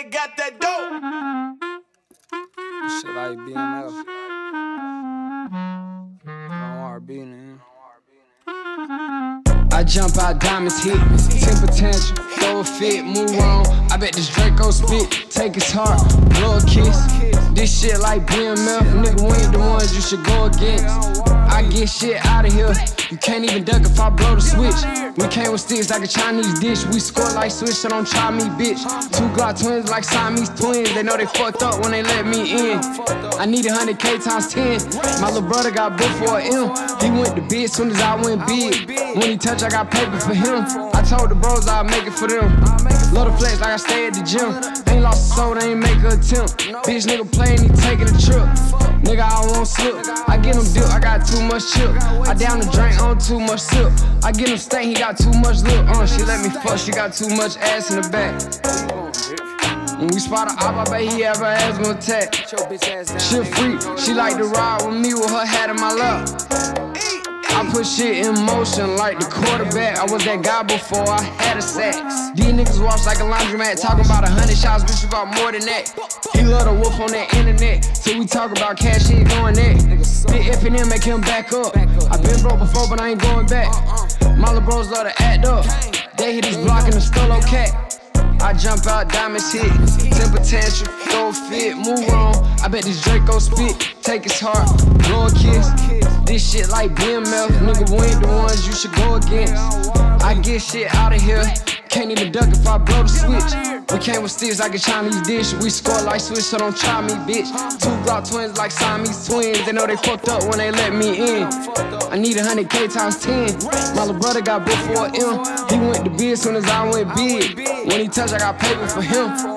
got that dope. Shit like BMF. R&B, man. I jump out, diamonds hit, 10 potential, throw a fit, move on. I bet this Draco spit, take his heart, blow a kiss. This shit like BMF, nigga, we ain't the ones you should go against. I get shit out of here, you can't even duck if I blow the switch. We came with sticks like a Chinese dish, we score like switch, so don't try me, bitch. 2 Glock twins like Siamese twins, they know they fucked up when they let me in. I need 100K times 10, my little brother got booked for an M. He went to big soon as I went big. When he touch, I got paper for him. I told the bros I'll make it for them. Love the flex like I stay at the gym. Ain't lost a soul, they ain't make an attempt. Bitch nigga playing, he taking a trip. Nigga, I won't slip. I get him dip, I got too much chip. I down the drink on too much sip. I get him stank, he got too much lip. She let me fuck, she got too much ass in the back. When we spot a op, I bet he have her asthma attack. She freak, she like to ride with me with her hat in my lap. I put shit in motion like the quarterback. I was that guy before I had a sack. These niggas watch like a laundromat, talking about 100 shots, bitch, you got more than that. He love to whoop on that internet, till we talk about cash, he ain't going there. Big F and M make him back up. I been broke before, but I ain't going back. My little bros love to act up. They hit his block in the Stolo cat. I jump out, diamonds hit, 10 potential, throw a fit, move on. I bet this Draco spit, take his heart, blow a kiss. This shit like BMF, nigga, we ain't the ones you should go against. I get shit out of here, can't even duck if I blow the switch. We came with sticks like a Chinese dish, we score like switch, so don't try me, bitch. 2 Glock twins like Siamese twins, they know they fucked up when they let me in. I need 100K times 10, my little brother got booked for an M. He went to big soon as I went big. When he touch, I got paper for him.